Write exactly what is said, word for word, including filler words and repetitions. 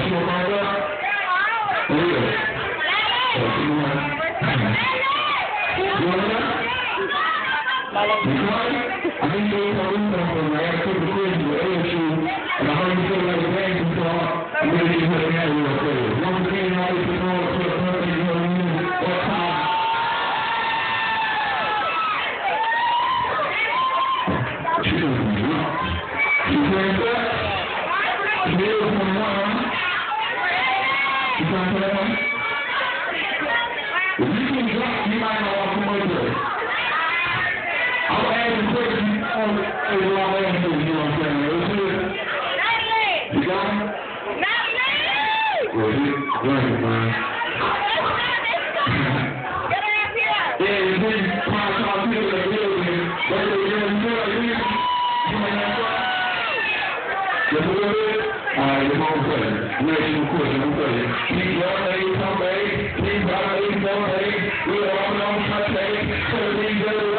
you want to find out? There you go. You want to know? I think they told me something. I got to put the quiz with A S U, and I heard you feel like a man before. I'm going to get you to the man real quick. Once again, all these people want to put a perfect in your room. What time? She's going to be drunk. She's going to play. She's going to play one. She's going to play one. If you can drunk, you might not want to come over there. I'm asking questions on every one of them, you know what I'm saying? Let's do it. You got it? Not me! Well, you got it, man. Get her up here! Yeah, you see, trying to talk to you in the building. What are you going to do? You want to answer? Just a little bit? All right, you're home play. I'm asking you a question. I'm playing. Keep your name, come back. Keep your name, come back. We're all on the touch, seventeen,